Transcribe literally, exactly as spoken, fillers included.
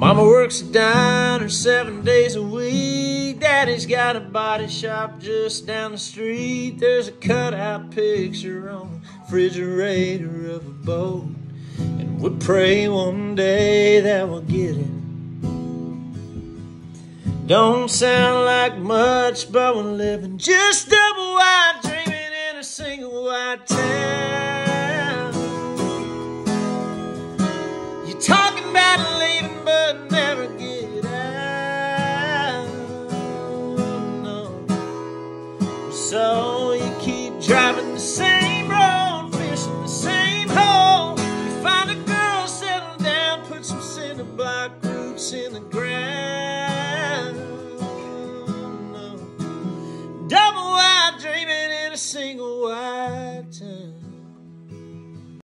Mama works a diner seven days a week. Daddy's got a body shop just down the street. There's a cutout picture on the refrigerator of a boat, and we pray one day that we'll get it. Don't sound like much, but we're living just double wide, dreaming in a single wide town.